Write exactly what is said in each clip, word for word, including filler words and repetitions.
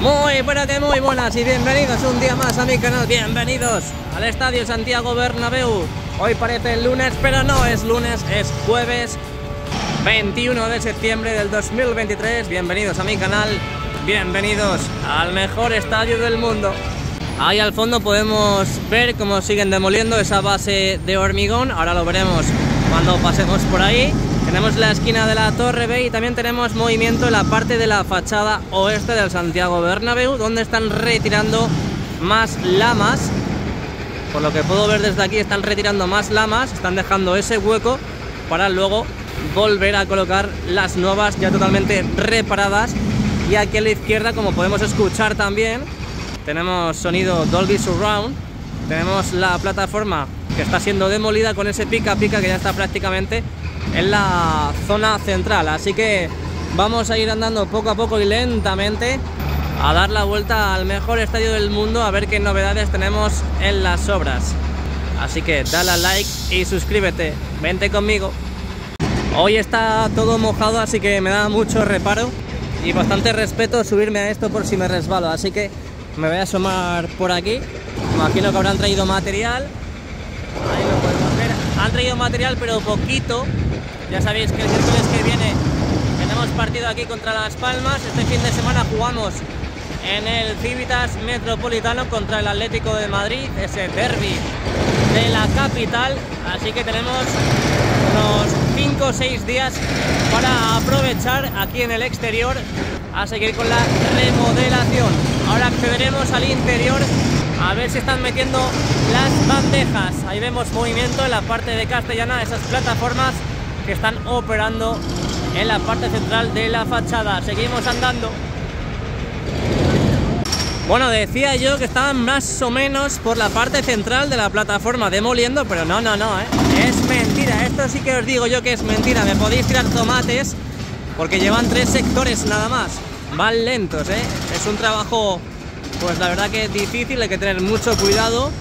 Muy, pero que muy buenas y bienvenidos un día más a mi canal. Bienvenidos al Estadio Santiago Bernabéu. Hoy parece el lunes, pero no es lunes, es jueves veintiuno de septiembre del dos mil veintitrés. Bienvenidos a mi canal, bienvenidos al mejor estadio del mundo. Ahí al fondo podemos ver cómo siguen demoliendo esa base de hormigón. Ahora lo veremos cuando pasemos por ahí. Tenemos la esquina de la Torre B y también tenemos movimiento en la parte de la fachada oeste del Santiago Bernabéu, donde están retirando más lamas. Por lo que puedo ver desde aquí, están retirando más lamas, están dejando ese hueco para luego volver a colocar las nuevas ya totalmente reparadas. Y aquí a la izquierda, como podemos escuchar también, tenemos sonido Dolby Surround. Tenemos la plataforma que está siendo demolida con ese pica pica que ya está prácticamente en la zona central, así que vamos a ir andando poco a poco y lentamente a dar la vuelta al mejor estadio del mundo, a ver qué novedades tenemos en las obras. Así que dale al like y suscríbete, vente conmigo. Hoy está todo mojado, así que me da mucho reparo y bastante respeto subirme a esto por si me resbalo, así que me voy a asomar por aquí. Imagino que habrán traído material. Ahí lo podemos ver, han traído material pero poquito. Ya sabéis que el miércoles que viene tenemos partido aquí contra Las Palmas. Este fin de semana jugamos en el Civitas Metropolitano contra el Atlético de Madrid, ese derbi de la capital. Así que tenemos unos cinco o seis días para aprovechar aquí en el exterior a seguir con la remodelación. Ahora accederemos al interior a ver si están metiendo las bandejas. Ahí vemos movimiento en la parte de Castellana, esas plataformas que están operando en la parte central de la fachada. Seguimos andando. Bueno, decía yo que estaban más o menos por la parte central de la plataforma demoliendo, pero no, no, no, ¿eh? Es mentira, esto sí que os digo yo que es mentira. Me podéis tirar tomates porque llevan tres sectores nada más. Van lentos, ¿eh? Es un trabajo, pues la verdad que es difícil, hay que tener mucho cuidado.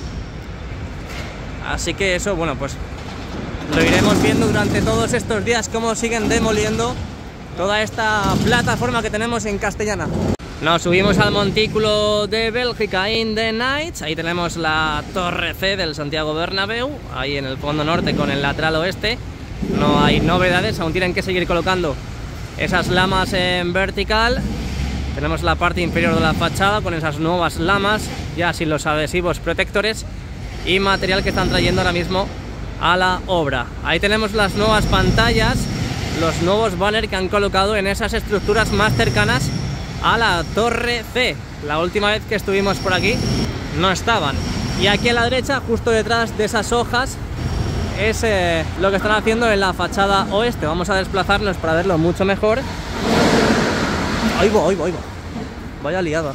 Así que eso, bueno, pues lo iremos viendo durante todos estos días, cómo siguen demoliendo toda esta plataforma que tenemos en Castellana. Nos subimos al montículo de Bélgica in the Nights. Ahí tenemos la Torre C del Santiago Bernabéu, ahí en el fondo norte con el lateral oeste. No hay novedades, aún tienen que seguir colocando esas lamas en vertical. Tenemos la parte inferior de la fachada con esas nuevas lamas, ya sin los adhesivos protectores y material que están trayendo ahora mismo a la obra. Ahí tenemos las nuevas pantallas, los nuevos banners que han colocado en esas estructuras más cercanas a la Torre C. La última vez que estuvimos por aquí no estaban. Y aquí a la derecha, justo detrás de esas hojas, es eh, lo que están haciendo en la fachada oeste. Vamos a desplazarnos para verlo mucho mejor. Ahí va, ahí va, ahí va. Vaya liada.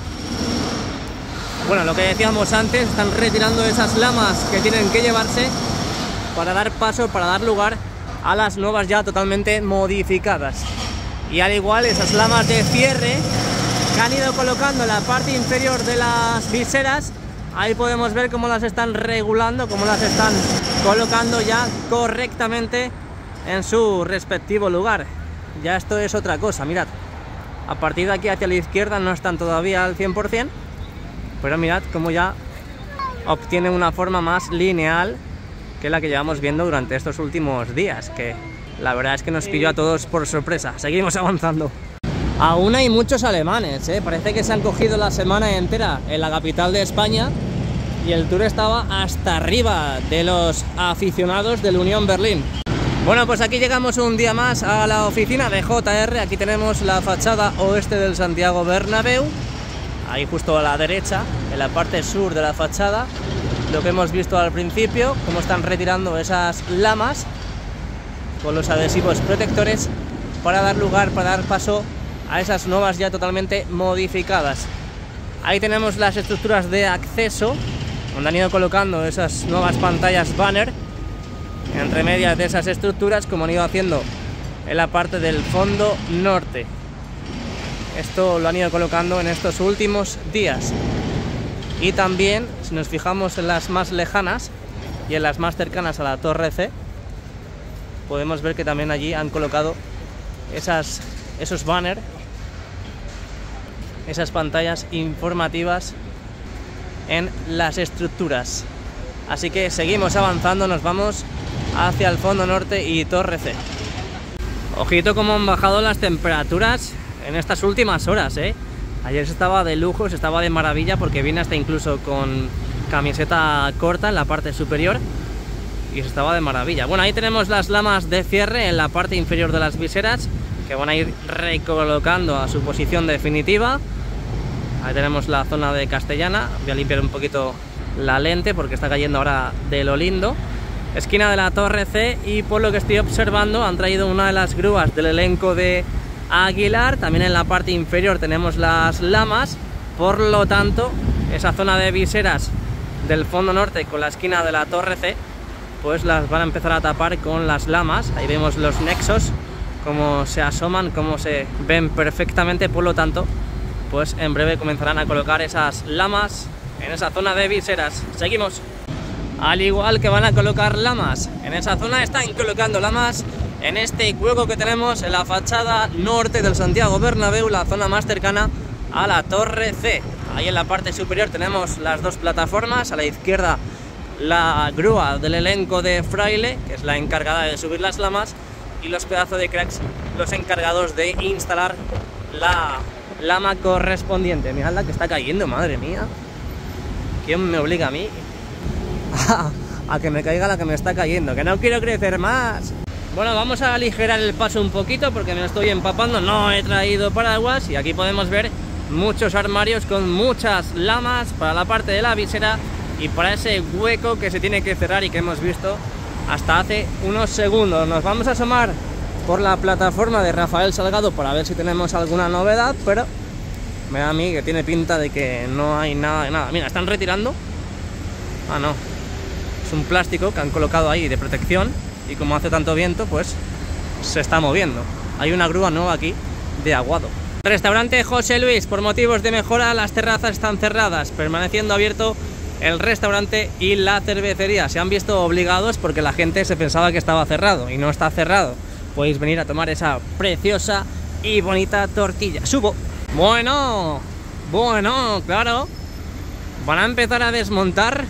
Bueno, lo que decíamos antes, están retirando esas lamas que tienen que llevarse para dar paso, para dar lugar a las nuevas ya totalmente modificadas. Y al igual esas lamas de cierre que han ido colocando en la parte inferior de las viseras, ahí podemos ver cómo las están regulando, cómo las están colocando ya correctamente en su respectivo lugar. Ya esto es otra cosa, mirad. A partir de aquí hacia la izquierda no están todavía al cien por cien, pero mirad cómo ya obtienen una forma más lineal que la que llevamos viendo durante estos últimos días, que la verdad es que nos pilló a todos por sorpresa. Seguimos avanzando. Aún hay muchos alemanes, ¿eh? Parece que se han cogido la semana entera en la capital de España y el tour estaba hasta arriba de los aficionados del Unión Berlín. Bueno, pues aquí llegamos un día más a la oficina de J R. Aquí tenemos la fachada oeste del Santiago Bernabéu, ahí justo a la derecha, en la parte sur de la fachada. Lo que hemos visto al principio, cómo están retirando esas lamas con los adhesivos protectores para dar lugar, para dar paso a esas nuevas ya totalmente modificadas. Ahí tenemos las estructuras de acceso, donde han ido colocando esas nuevas pantallas banner entre medias de esas estructuras, como han ido haciendo en la parte del fondo norte. Esto lo han ido colocando en estos últimos días. Y también, si nos fijamos en las más lejanas y en las más cercanas a la Torre C, podemos ver que también allí han colocado esas, esos banners esas pantallas informativas en las estructuras. Así que seguimos avanzando, nos vamos hacia el fondo norte y Torre C. Ojito cómo han bajado las temperaturas en estas últimas horas, ¿eh? Ayer se estaba de lujo, se estaba de maravilla porque viene hasta incluso con camiseta corta en la parte superior y se estaba de maravilla. Bueno, ahí tenemos las lamas de cierre en la parte inferior de las viseras que van a ir recolocando a su posición definitiva. Ahí tenemos la zona de Castellana. Voy a limpiar un poquito la lente porque está cayendo ahora de lo lindo. Esquina de la Torre C, y por lo que estoy observando han traído una de las grúas del elenco de Aguilar. También en la parte inferior tenemos las lamas, por lo tanto esa zona de viseras del fondo norte con la esquina de la Torre C pues las van a empezar a tapar con las lamas. Ahí vemos los nexos, cómo se asoman, cómo se ven perfectamente, por lo tanto pues en breve comenzarán a colocar esas lamas en esa zona de viseras. Seguimos. Al igual que van a colocar lamas en esa zona, están colocando lamas en este hueco que tenemos en la fachada norte del Santiago Bernabéu, la zona más cercana a la Torre C. Ahí en la parte superior tenemos las dos plataformas, a la izquierda la grúa del elenco de Fraile, que es la encargada de subir las lamas, y los pedazos de cracks, los encargados de instalar la lama correspondiente. Mirad la que está cayendo, madre mía. ¿Quién me obliga a mí a que me caiga la que me está cayendo? Que no quiero crecer más. Bueno, vamos a aligerar el paso un poquito porque me estoy empapando. No he traído paraguas y aquí podemos ver muchos armarios con muchas lamas para la parte de la visera y para ese hueco que se tiene que cerrar y que hemos visto hasta hace unos segundos. Nos vamos a asomar por la plataforma de Rafael Salgado para ver si tenemos alguna novedad, pero me da a mí que tiene pinta de que no hay nada de nada. Mira, están retirando. Ah, no. Es un plástico que han colocado ahí de protección y como hace tanto viento, pues se está moviendo. Hay una grúa nueva aquí de aguado. Restaurante José Luis, por motivos de mejora las terrazas están cerradas, permaneciendo abierto el restaurante y la cervecería. Se han visto obligados porque la gente se pensaba que estaba cerrado y no está cerrado. Podéis venir a tomar esa preciosa y bonita tortilla. Subo. Bueno, bueno, claro. Van a empezar a desmontar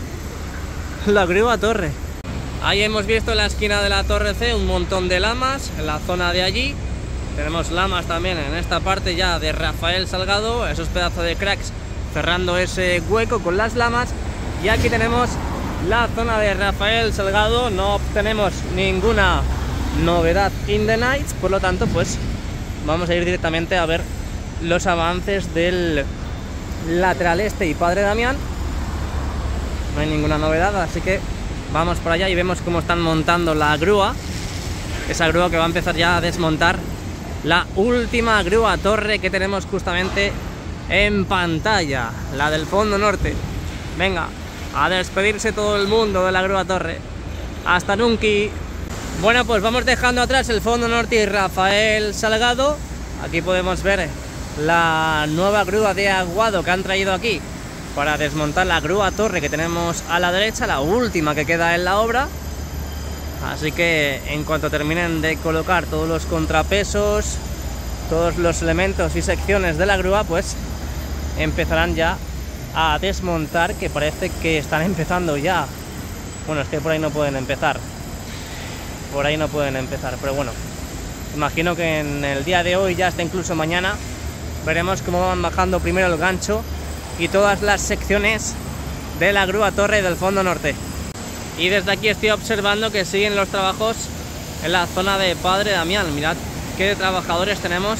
la grúa torre. Ahí hemos visto en la esquina de la Torre C un montón de lamas en la zona de allí. Tenemos lamas también en esta parte ya de Rafael Salgado, esos pedazos de cracks cerrando ese hueco con las lamas. Y aquí tenemos la zona de Rafael Salgado. No tenemos ninguna novedad in the night, por lo tanto pues vamos a ir directamente a ver los avances del lateral este y Padre Damián. No hay ninguna novedad, así que vamos por allá y vemos cómo están montando la grúa. Esa grúa que va a empezar ya a desmontar la última grúa torre que tenemos justamente en pantalla, la del fondo norte. Venga, a despedirse todo el mundo de la grúa torre. Hasta nunca. Bueno, pues vamos dejando atrás el fondo norte y Rafael Salgado. Aquí podemos ver la nueva grúa de aguado que han traído aquí para desmontar la grúa torre que tenemos a la derecha, la última que queda en la obra. Así que en cuanto terminen de colocar todos los contrapesos, todos los elementos y secciones de la grúa, pues empezarán ya a desmontar, que parece que están empezando ya. Bueno, es que por ahí no pueden empezar. Por ahí no pueden empezar, pero bueno, imagino que en el día de hoy, ya hasta incluso mañana, veremos cómo van bajando primero el gancho y todas las secciones de la grúa torre del fondo norte. Y desde aquí estoy observando que siguen los trabajos en la zona de Padre Damián. Mirad qué trabajadores tenemos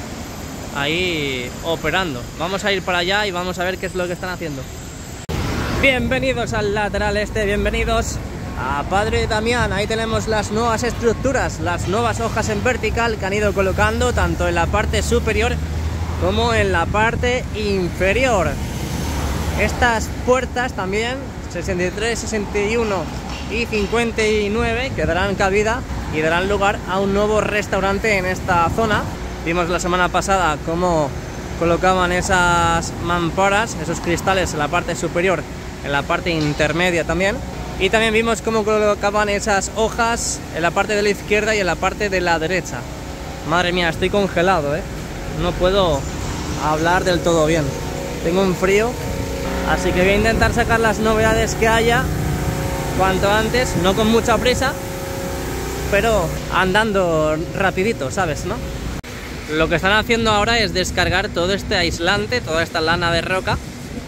ahí operando. Vamos a ir para allá y vamos a ver qué es lo que están haciendo. Bienvenidos al lateral este, bienvenidos a Padre Damián. Ahí tenemos las nuevas estructuras, las nuevas hojas en vertical que han ido colocando tanto en la parte superior como en la parte inferior. Estas puertas también, sesenta y tres, sesenta y uno y cincuenta y nueve, que darán cabida y darán lugar a un nuevo restaurante en esta zona. Vimos la semana pasada cómo colocaban esas mamparas, esos cristales en la parte superior, en la parte intermedia también. Y también vimos cómo colocaban esas hojas en la parte de la izquierda y en la parte de la derecha. Madre mía, estoy congelado, ¿eh? No puedo hablar del todo bien. Tengo un frío, así que voy a intentar sacar las novedades que haya cuanto antes, no con mucha prisa, pero andando rapidito, ¿sabes, no? Lo que están haciendo ahora es descargar todo este aislante, toda esta lana de roca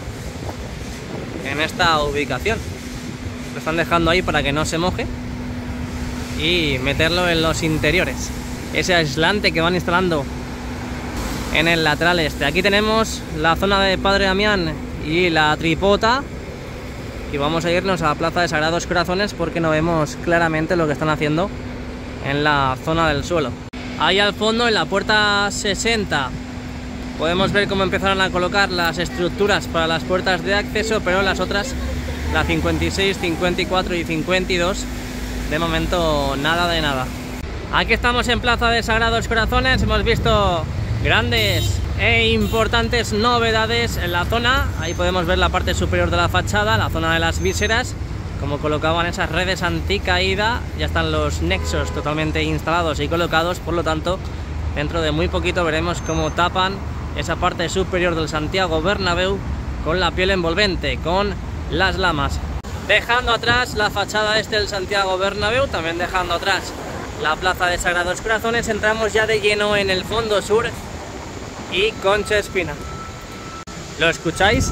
en esta ubicación. Lo están dejando ahí para que no se moje y meterlo en los interiores. Ese aislante que van instalando en el lateral este. Aquí tenemos la zona de Padre Damián y la Tripota, y vamos a irnos a la Plaza de Sagrados Corazones porque no vemos claramente lo que están haciendo en la zona del suelo. Ahí al fondo, en la puerta sesenta, podemos ver cómo empezaron a colocar las estructuras para las puertas de acceso, pero las otras, la cincuenta y seis, cincuenta y cuatro y cincuenta y dos, de momento nada de nada. Aquí estamos en Plaza de Sagrados Corazones, hemos visto grandes e importantes novedades en la zona. Ahí podemos ver la parte superior de la fachada, la zona de las vísceras, como colocaban esas redes anticaída. Ya están los nexos totalmente instalados y colocados, por lo tanto dentro de muy poquito veremos cómo tapan esa parte superior del Santiago Bernabéu con la piel envolvente, con las lamas. Dejando atrás la fachada este del Santiago Bernabéu, también dejando atrás la Plaza de Sagrados Corazones, entramos ya de lleno en el fondo sur y Concha Espina. ¿Lo escucháis?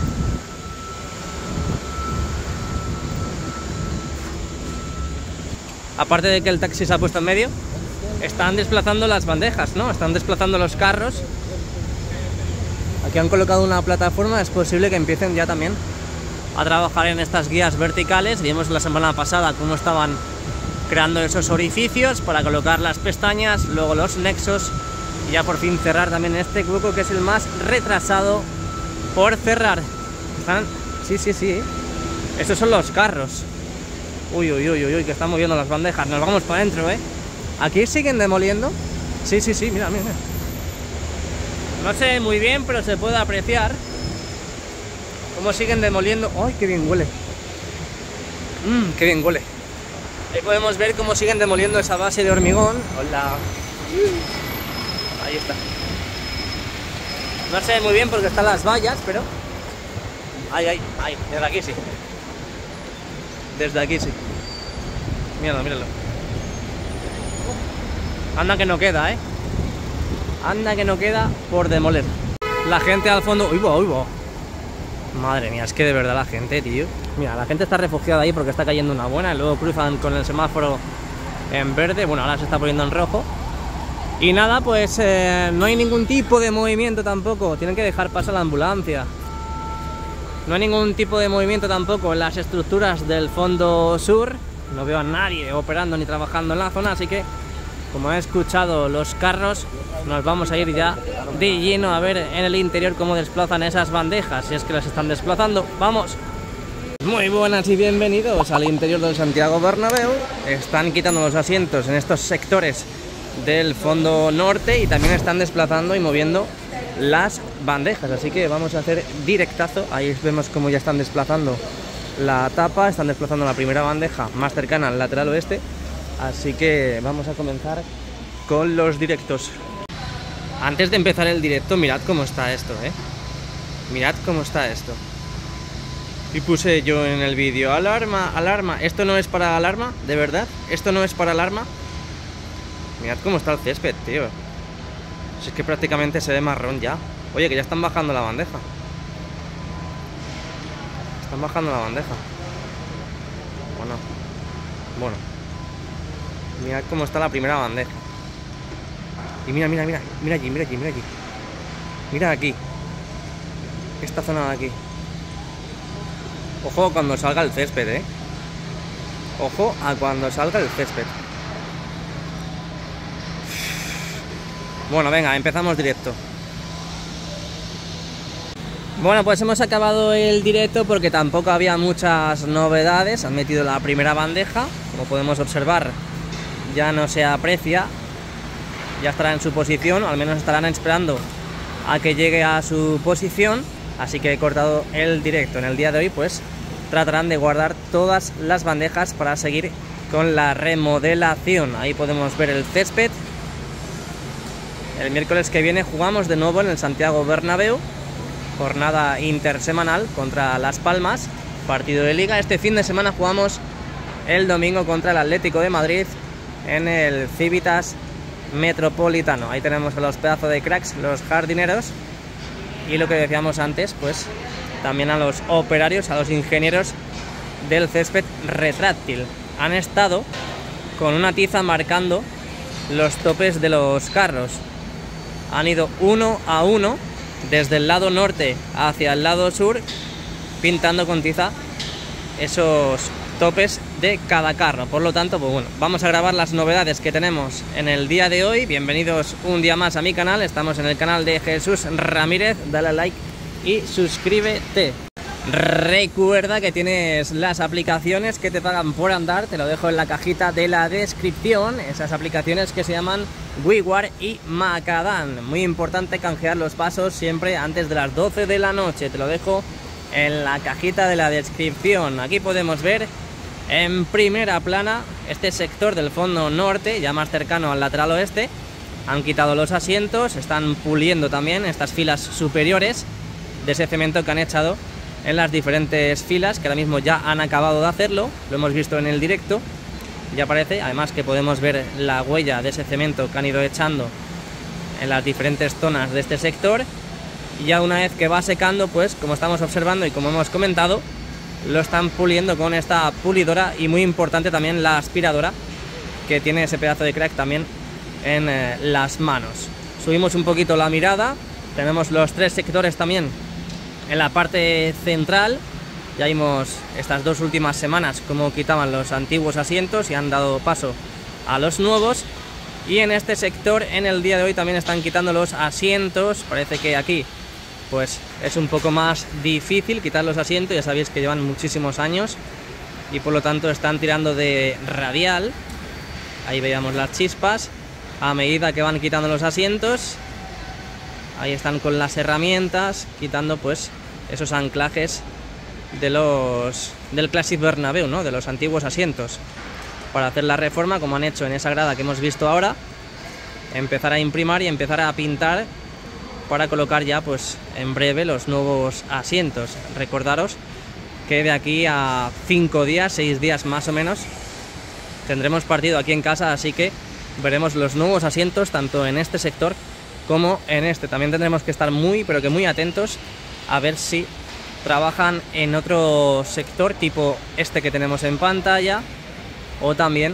Aparte de que el taxi se ha puesto en medio, están desplazando las bandejas, ¿no? Están desplazando los carros. Aquí han colocado una plataforma, es posible que empiecen ya también a trabajar en estas guías verticales. Vimos la semana pasada cómo estaban creando esos orificios para colocar las pestañas, luego los nexos y ya por fin cerrar también este hueco que es el más retrasado por cerrar. Están... Sí, sí, sí. Estos son los carros. Uy, uy, uy, uy, que están moviendo las bandejas. Nos vamos para adentro, ¿eh? ¿Aquí siguen demoliendo? Sí, sí, sí, mira, mira, mira. No sé muy bien, pero se puede apreciar cómo siguen demoliendo. ¡Ay, qué bien huele! Mmm, qué bien huele. Ahí podemos ver cómo siguen demoliendo esa base de hormigón. Hola. Ahí está. No sé muy bien porque están las vallas, pero... Ahí, ahí, ahí, desde aquí sí. Desde aquí sí. Míralo, míralo. Anda que no queda, ¿eh? Anda que no queda por demoler. La gente al fondo... ¡Uy, uy, uy! Madre mía, es que de verdad la gente, tío. Mira, la gente está refugiada ahí porque está cayendo una buena y luego cruzan con el semáforo en verde. Bueno, ahora se está poniendo en rojo. Y nada, pues eh, no hay ningún tipo de movimiento tampoco. Tienen que dejar pasar la ambulancia. No hay ningún tipo de movimiento tampoco en las estructuras del fondo sur. No veo a nadie operando ni trabajando en la zona, así que, como he escuchado los carros, nos vamos a ir ya de lleno a ver en el interior cómo desplazan esas bandejas, si es que las están desplazando. ¡Vamos! Muy buenas y bienvenidos al interior del Santiago Bernabéu. Están quitando los asientos en estos sectores del fondo norte y también están desplazando y moviendo las bandejas, así que vamos a hacer directazo. Ahí vemos cómo ya están desplazando la tapa, están desplazando la primera bandeja más cercana al lateral oeste, así que vamos a comenzar con los directos. Antes de empezar el directo, mirad cómo está esto, eh mirad cómo está esto. Y puse yo en el vídeo, alarma, alarma, esto no es para alarma, de verdad, esto no es para alarma. Mirad cómo está el césped, tío. Si es que prácticamente se ve marrón ya. Oye, que ya están bajando la bandeja. Están bajando la bandeja. Bueno. Bueno. Mirad cómo está la primera bandeja. Y mira, mira, mira. Mira allí, mira allí, mira allí. Mira aquí. Esta zona de aquí. Ojo cuando salga el césped, eh. Ojo a cuando salga el césped. Bueno, venga, empezamos directo. Bueno, pues hemos acabado el directo porque tampoco había muchas novedades. Han metido la primera bandeja, como podemos observar, ya no se aprecia. Ya estará en su posición, al menos estarán esperando a que llegue a su posición. Así que he cortado el directo. En el día de hoy, pues, tratarán de guardar todas las bandejas para seguir con la remodelación. Ahí podemos ver el césped. El miércoles que viene jugamos de nuevo en el Santiago Bernabéu, jornada intersemanal contra Las Palmas, partido de liga. Este fin de semana jugamos el domingo contra el Atlético de Madrid en el Civitas Metropolitano. Ahí tenemos a los pedazos de cracks, los jardineros, y lo que decíamos antes, pues también a los operarios, a los ingenieros del césped retráctil. Han estado con una tiza marcando los topes de los carros. Han ido uno a uno desde el lado norte hacia el lado sur, pintando con tiza esos topes de cada carro. Por lo tanto, pues bueno, vamos a grabar las novedades que tenemos en el día de hoy. Bienvenidos un día más a mi canal. Estamos en el canal de Jesús Ramírez. Dale a like y suscríbete. Recuerda que tienes las aplicaciones que te pagan por andar, te lo dejo en la cajita de la descripción, esas aplicaciones que se llaman WeWare y Macadam. Muy importante canjear los pasos siempre antes de las doce de la noche, te lo dejo en la cajita de la descripción. Aquí podemos ver en primera plana este sector del fondo norte, ya más cercano al lateral oeste. Han quitado los asientos, están puliendo también estas filas superiores de ese cemento que han echado en las diferentes filas, que ahora mismo ya han acabado de hacerlo. Lo hemos visto en el directo, ya aparece, además que podemos ver la huella de ese cemento que han ido echando en las diferentes zonas de este sector. Y ya una vez que va secando, pues como estamos observando y como hemos comentado, lo están puliendo con esta pulidora, y muy importante también la aspiradora, que tiene ese pedazo de crack también en eh, las manos. Subimos un poquito la mirada, tenemos los tres sectores también en la parte central. Ya vimos estas dos últimas semanas cómo quitaban los antiguos asientos y han dado paso a los nuevos. Y en este sector, en el día de hoy, también están quitando los asientos. Parece que aquí pues es un poco más difícil quitar los asientos, ya sabéis que llevan muchísimos años y por lo tanto están tirando de radial. Ahí veíamos las chispas a medida que van quitando los asientos. Ahí están con las herramientas quitando pues esos anclajes de los del Classic Bernabéu, ¿no? De los antiguos asientos, para hacer la reforma, como han hecho en esa grada que hemos visto ahora. Empezar a imprimir y empezar a pintar para colocar ya pues en breve los nuevos asientos. Recordaros que de aquí a cinco días, seis días más o menos, tendremos partido aquí en casa, así que veremos los nuevos asientos tanto en este sector como en este. También tendremos que estar muy, pero que muy atentos a ver si trabajan en otro sector tipo este que tenemos en pantalla, o también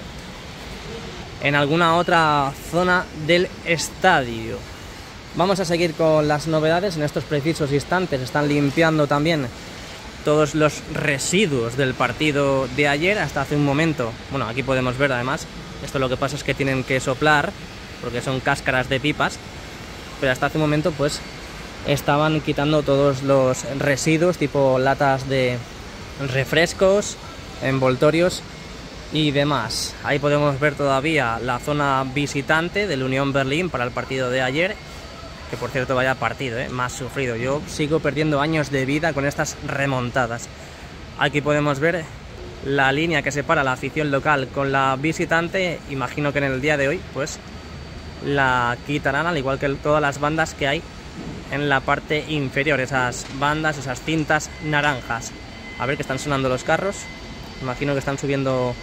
en alguna otra zona del estadio. Vamos a seguir con las novedades. En estos precisos instantes están limpiando también todos los residuos del partido de ayer. Hasta hace un momento, bueno, aquí podemos ver además, esto lo que pasa es que tienen que soplar porque son cáscaras de pipas, pero hasta hace un momento pues estaban quitando todos los residuos tipo latas de refrescos, envoltorios y demás. Ahí podemos ver todavía la zona visitante del Unión Berlín para el partido de ayer, que por cierto vaya partido, ¿eh? Más sufrido. Yo sigo perdiendo años de vida con estas remontadas. Aquí podemos ver la línea que separa la afición local con la visitante. Imagino que en el día de hoy pues la quitarán, al igual que todas las bandas que hay en la parte inferior, esas bandas, esas cintas naranjas. A ver, que están sonando los carros. Imagino que están subiendo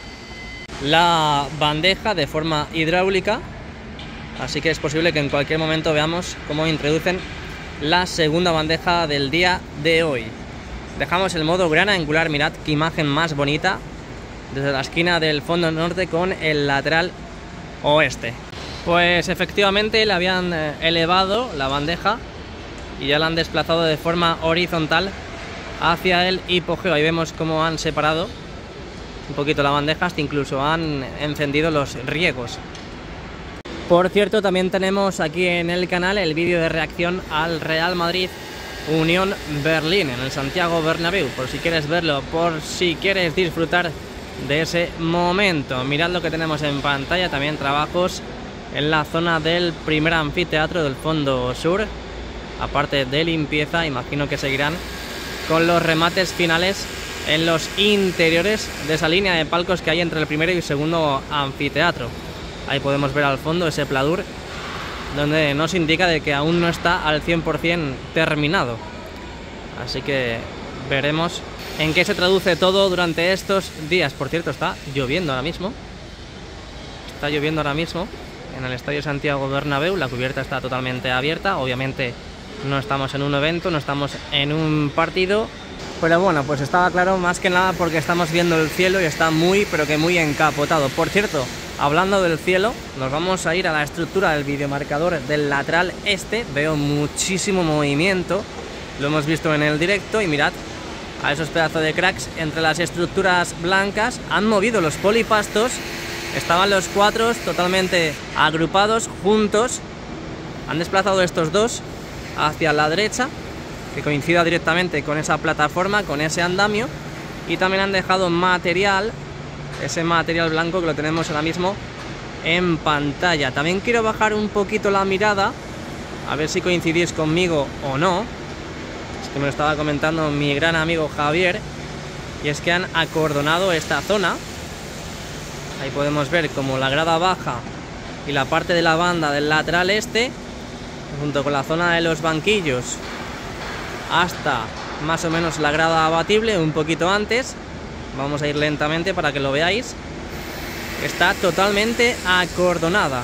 la bandeja de forma hidráulica, así que es posible que en cualquier momento veamos cómo introducen la segunda bandeja del día de hoy. Dejamos el modo gran angular, mirad qué imagen más bonita desde la esquina del fondo norte con el lateral oeste. Pues efectivamente le habían elevado la bandeja y ya la han desplazado de forma horizontal hacia el hipogeo. Ahí vemos cómo han separado un poquito la bandeja, hasta incluso han encendido los riegos. Por cierto, también tenemos aquí en el canal el vídeo de reacción al Real Madrid Unión Berlín en el Santiago Bernabéu, por si quieres verlo, por si quieres disfrutar de ese momento. Mirad lo que tenemos en pantalla, también trabajos en la zona del primer anfiteatro del fondo sur, aparte de limpieza. Imagino que seguirán con los remates finales en los interiores de esa línea de palcos que hay entre el primero y el segundo anfiteatro. Ahí podemos ver al fondo ese pladur donde nos indica de que aún no está al cien por cien terminado. Así que veremos en qué se traduce todo durante estos días. Por cierto, está lloviendo ahora mismo. Está lloviendo ahora mismo en el Estadio Santiago Bernabéu. La cubierta está totalmente abierta. Obviamente no estamos en un evento, no estamos en un partido. Pero bueno, pues estaba claro más que nada porque estamos viendo el cielo y está muy, pero que muy encapotado. Por cierto, hablando del cielo, nos vamos a ir a la estructura del videomarcador del lateral este. Veo muchísimo movimiento, lo hemos visto en el directo y mirad a esos pedazos de cracks entre las estructuras blancas. Han movido los polipastos, estaban los cuatro totalmente agrupados, juntos. Han desplazado estos dos hacia la derecha, que coincida directamente con esa plataforma, con ese andamio, y también han dejado material, ese material blanco que lo tenemos ahora mismo en pantalla. También quiero bajar un poquito la mirada, a ver si coincidís conmigo o no. Es que me lo estaba comentando mi gran amigo Javier, y es que han acordonado esta zona. Ahí podemos ver como la grada baja y la parte de la banda del lateral este, junto con la zona de los banquillos, hasta más o menos la grada abatible, un poquito antes. Vamos a ir lentamente para que lo veáis. Está totalmente acordonada.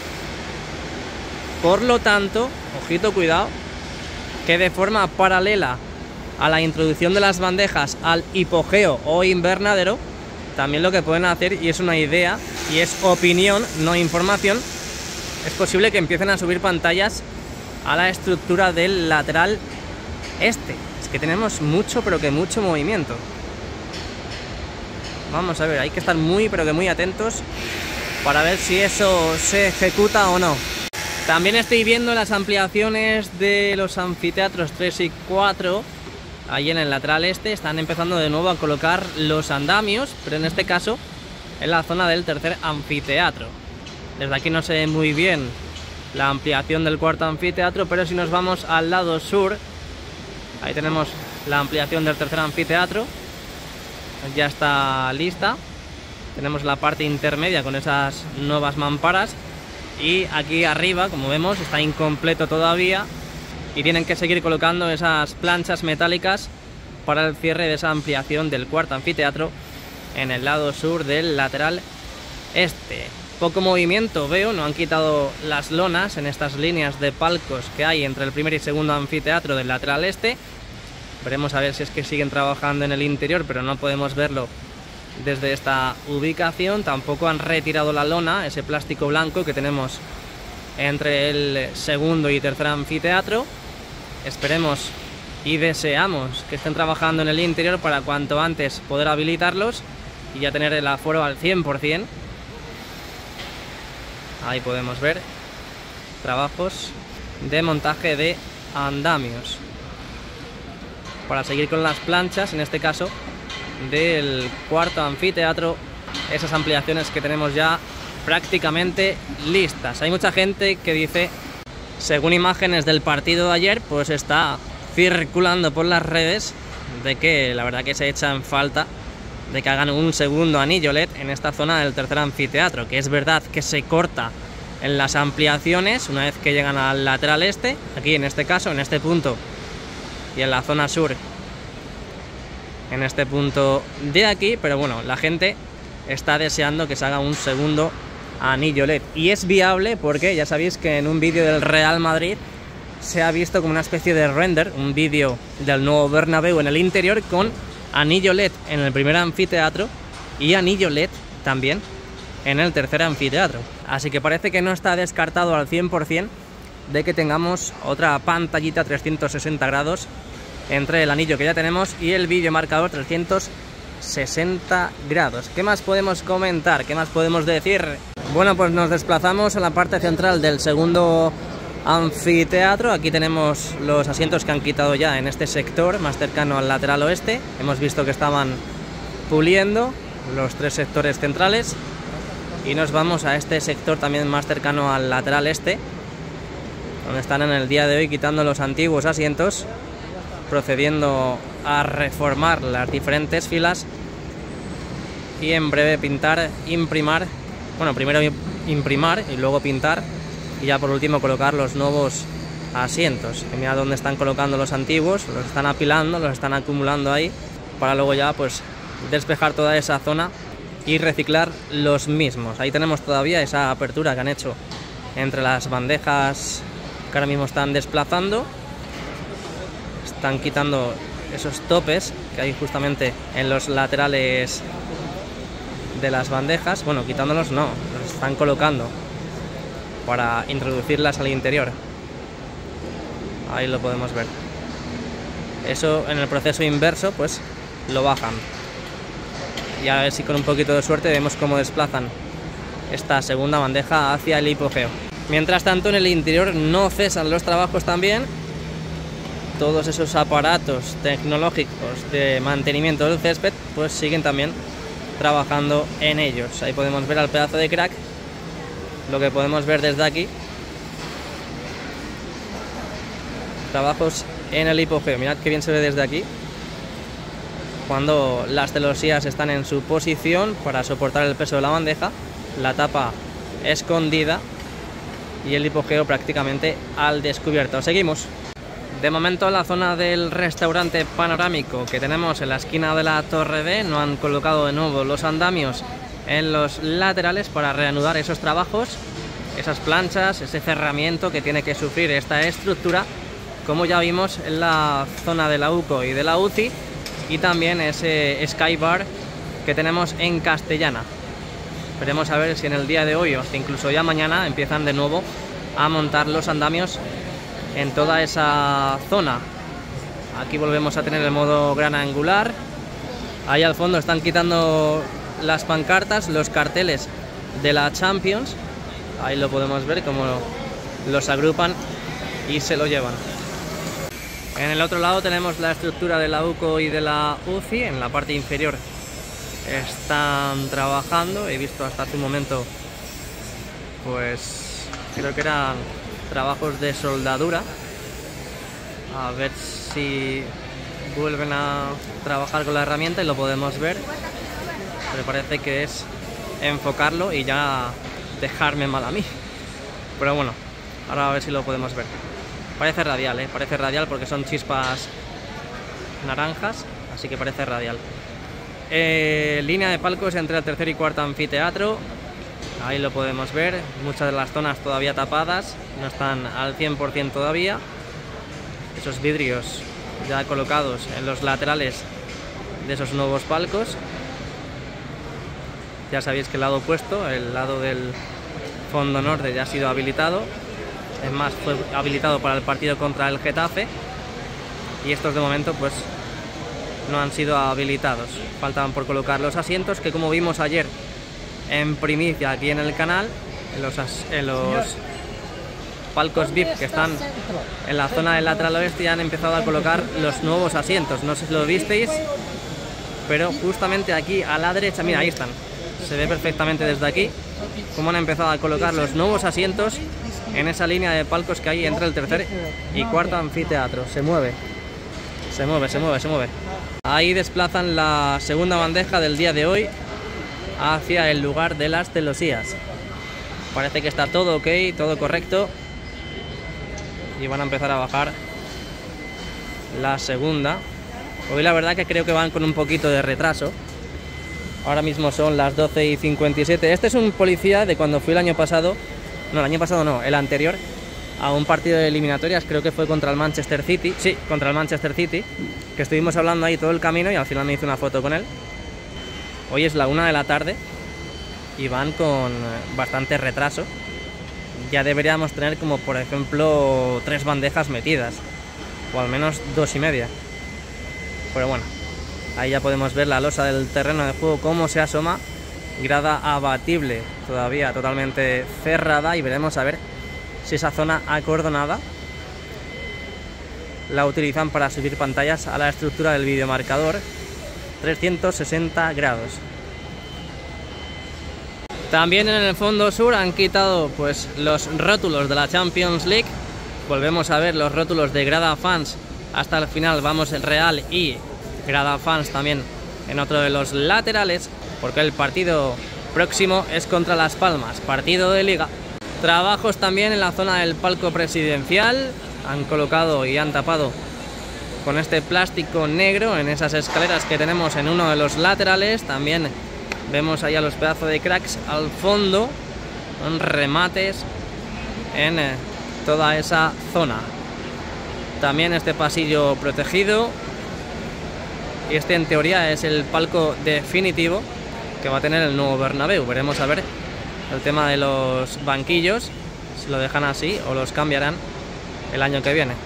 Por lo tanto, ojito, cuidado, que de forma paralela a la introducción de las bandejas al hipogeo o invernadero, también lo que pueden hacer, y es una idea y es opinión, no información, es posible que empiecen a subir pantallas a la estructura del lateral este. Es que tenemos mucho, pero que mucho movimiento. Vamos a ver, hay que estar muy, pero que muy atentos para ver si eso se ejecuta o no. También estoy viendo las ampliaciones de los anfiteatros tres y cuatro. Ahí en el lateral este están empezando de nuevo a colocar los andamios, pero en este caso en la zona del tercer anfiteatro. Desde aquí no se ve muy bien la ampliación del cuarto anfiteatro, pero si nos vamos al lado sur, ahí tenemos la ampliación del tercer anfiteatro. Ya está lista. Tenemos la parte intermedia con esas nuevas mamparas, y aquí arriba, como vemos, está incompleto todavía y tienen que seguir colocando esas planchas metálicas para el cierre de esa ampliación del cuarto anfiteatro en el lado sur del lateral este. Poco movimiento veo, no han quitado las lonas en estas líneas de palcos que hay entre el primer y segundo anfiteatro del lateral este. Veremos a ver si es que siguen trabajando en el interior, pero no podemos verlo desde esta ubicación. Tampoco han retirado la lona, ese plástico blanco que tenemos entre el segundo y tercer anfiteatro. Esperemos y deseamos que estén trabajando en el interior para cuanto antes poder habilitarlos y ya tener el aforo al cien por cien. Ahí podemos ver trabajos de montaje de andamios para seguir con las planchas, en este caso del cuarto anfiteatro, esas ampliaciones que tenemos ya prácticamente listas. Hay mucha gente que dice, según imágenes del partido de ayer, pues está circulando por las redes, de que la verdad que se echa en falta de que hagan un segundo anillo L E D en esta zona del tercer anfiteatro, que es verdad que se corta en las ampliaciones una vez que llegan al lateral este, aquí en este caso, en este punto, y en la zona sur, en este punto de aquí, pero bueno, la gente está deseando que se haga un segundo anillo L E D, y es viable porque ya sabéis que en un vídeo del Real Madrid se ha visto como una especie de render, un vídeo del nuevo Bernabéu en el interior con anillo L E D en el primer anfiteatro y anillo L E D también en el tercer anfiteatro. Así que parece que no está descartado al cien por cien de que tengamos otra pantallita trescientos sesenta grados entre el anillo que ya tenemos y el videomarcador trescientos sesenta grados. ¿Qué más podemos comentar? ¿Qué más podemos decir? Bueno, pues nos desplazamos a la parte central del segundo anfiteatro. Aquí tenemos los asientos que han quitado ya en este sector más cercano al lateral oeste. Hemos visto que estaban puliendo los tres sectores centrales y nos vamos a este sector también más cercano al lateral este, donde están en el día de hoy quitando los antiguos asientos, procediendo a reformar las diferentes filas y en breve pintar, imprimar, bueno, primero imprimar y luego pintar y ya por último colocar los nuevos asientos. Y mira dónde están colocando los antiguos, los están apilando, los están acumulando ahí para luego ya pues despejar toda esa zona y reciclar los mismos. Ahí tenemos todavía esa apertura que han hecho entre las bandejas que ahora mismo están desplazando. Están quitando esos topes que hay justamente en los laterales de las bandejas. Bueno, quitándolos no, los están colocando para introducirlas al interior. Ahí lo podemos ver. Eso en el proceso inverso pues lo bajan. Y a ver si con un poquito de suerte vemos cómo desplazan esta segunda bandeja hacia el hipogeo. Mientras tanto, en el interior no cesan los trabajos también. Todos esos aparatos tecnológicos de mantenimiento del césped pues siguen también trabajando en ellos. Ahí podemos ver al pedazo de crack, lo que podemos ver desde aquí. Trabajos en el hipogeo. Mirad qué bien se ve desde aquí, cuando las celosías están en su posición para soportar el peso de la bandeja, la tapa escondida y el hipogeo prácticamente al descubierto. Seguimos. De momento la zona del restaurante panorámico que tenemos en la esquina de la Torre B, no han colocado de nuevo los andamios en los laterales para reanudar esos trabajos, esas planchas, ese cerramiento que tiene que sufrir esta estructura, como ya vimos en la zona de la U C O y de la U C I, y también ese Skybar que tenemos en Castellana. Veremos a ver si en el día de hoy o hasta incluso ya mañana empiezan de nuevo a montar los andamios en toda esa zona. Aquí volvemos a tener el modo gran angular. Ahí al fondo están quitando las pancartas, los carteles de la Champions. Ahí lo podemos ver cómo los agrupan y se lo llevan. En el otro lado tenemos la estructura de la U C O y de la U C I. En la parte inferior están trabajando. He visto hasta hace un momento, pues creo que eran trabajos de soldadura. A ver si vuelven a trabajar con la herramienta y lo podemos ver. Pero parece que es enfocarlo y ya dejarme mal a mí. Pero bueno, ahora a ver si lo podemos ver. Parece radial, ¿eh? Parece radial porque son chispas naranjas, así que parece radial. Eh, línea de palcos entre el tercer y cuarto anfiteatro. Ahí lo podemos ver. Muchas de las zonas todavía tapadas, no están al cien por cien todavía. Esos vidrios ya colocados en los laterales de esos nuevos palcos. Ya sabéis que el lado opuesto, el lado del fondo norte, ya ha sido habilitado. Es más, fue habilitado para el partido contra el Getafe. Y estos de momento pues no han sido habilitados. Faltaban por colocar los asientos que, como vimos ayer en primicia aquí en el canal, en los, en los palcos V I P que están en la zona del lateral oeste, ya han empezado a colocar los nuevos asientos. No sé si lo visteis, pero justamente aquí a la derecha, mira, ahí están. Se ve perfectamente desde aquí cómo han empezado a colocar los nuevos asientos en esa línea de palcos que hay entre el tercer y cuarto anfiteatro. Se mueve, se mueve, se mueve, se mueve. Ahí desplazan la segunda bandeja del día de hoy hacia el lugar de las celosías. Parece que está todo ok, todo correcto. Y van a empezar a bajar la segunda. Hoy la verdad que creo que van con un poquito de retraso. Ahora mismo son las doce y cincuenta y siete. Este es un policía de cuando fui el año pasado. No, el año pasado no, el anterior, a un partido de eliminatorias, creo que fue contra el Manchester City. Sí, contra el Manchester City, que estuvimos hablando ahí todo el camino y al final me hice una foto con él. Hoy es la una de la tarde y van con bastante retraso. Ya deberíamos tener como por ejemplo tres bandejas metidas, o al menos dos y media. Pero bueno, ahí ya podemos ver la losa del terreno de juego cómo se asoma. Grada abatible todavía totalmente cerrada, y veremos a ver si esa zona acordonada la utilizan para subir pantallas a la estructura del videomarcador trescientos sesenta grados. También en el fondo sur han quitado pues los rótulos de la Champions League. Volvemos a ver los rótulos de grada fans hasta el final. Vamos en Real y grada fans también en otro de los laterales, porque el partido próximo es contra Las Palmas, partido de liga. Trabajos también en la zona del palco presidencial. Han colocado y han tapado con este plástico negro en esas escaleras que tenemos en uno de los laterales. También vemos ahí a los pedazos de cracks al fondo, con remates en toda esa zona. También este pasillo protegido. Y este en teoría es el palco definitivo que va a tener el nuevo Bernabéu. Veremos a ver el tema de los banquillos, si lo dejan así o los cambiarán el año que viene.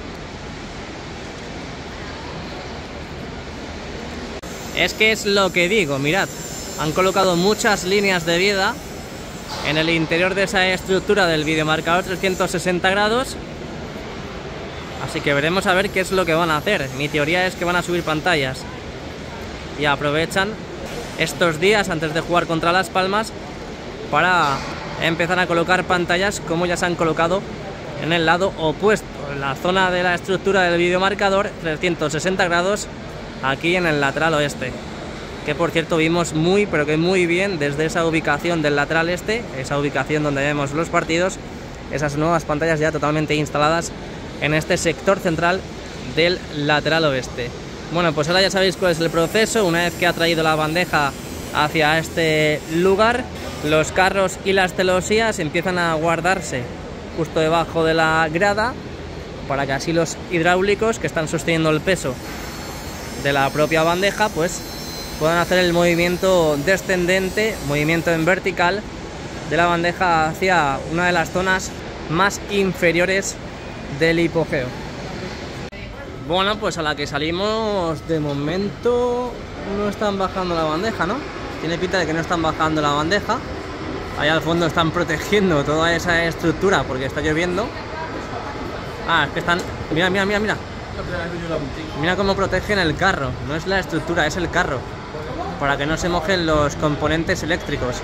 Es que es lo que digo, mirad, han colocado muchas líneas de vida en el interior de esa estructura del videomarcador trescientos sesenta grados, así que veremos a ver qué es lo que van a hacer. Mi teoría es que van a subir pantallas y aprovechan estos días antes de jugar contra Las Palmas para empezar a colocar pantallas como ya se han colocado en el lado opuesto, en la zona de la estructura del videomarcador trescientos sesenta grados, aquí en el lateral oeste, que por cierto vimos muy pero que muy bien desde esa ubicación del lateral este, esa ubicación donde vemos los partidos, esas nuevas pantallas ya totalmente instaladas en este sector central del lateral oeste. Bueno, pues ahora ya sabéis cuál es el proceso. Una vez que ha traído la bandeja hacia este lugar, los carros y las celosías empiezan a guardarse justo debajo de la grada, para que así los hidráulicos que están sosteniendo el peso de la propia bandeja pues puedan hacer el movimiento descendente, movimiento en vertical de la bandeja hacia una de las zonas más inferiores del hipogeo. Bueno, pues a la que salimos de momento no están bajando la bandeja, ¿no? Tiene pinta de que no están bajando la bandeja. Ahí al fondo están protegiendo toda esa estructura porque está lloviendo. Ah, es que están... Mira, mira, mira, mira. Mira cómo protegen el carro. No es la estructura, es el carro, para que no se mojen los componentes eléctricos.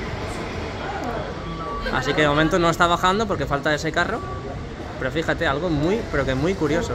Así que de momento no está bajando porque falta ese carro. Pero fíjate, algo muy, pero que muy curioso.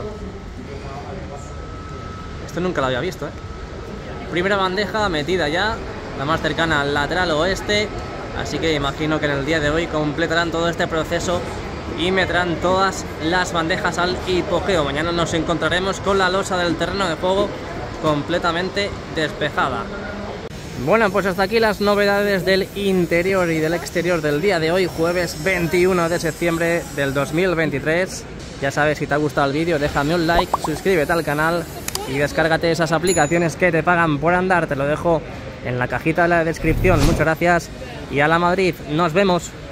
Esto nunca lo había visto, ¿eh? Primera bandeja metida ya, la más cercana al lateral oeste. Así que imagino que en el día de hoy completarán todo este proceso y meterán todas las bandejas al hipogeo. Mañana nos encontraremos con la losa del terreno de juego completamente despejada. Bueno, pues hasta aquí las novedades del interior y del exterior del día de hoy, jueves veintiuno de septiembre del dos mil veintitrés. Ya sabes, si te ha gustado el vídeo, déjame un like, suscríbete al canal y descárgate esas aplicaciones que te pagan por andar. Te lo dejo en la cajita de la descripción. Muchas gracias y a la Madrid. Nos vemos.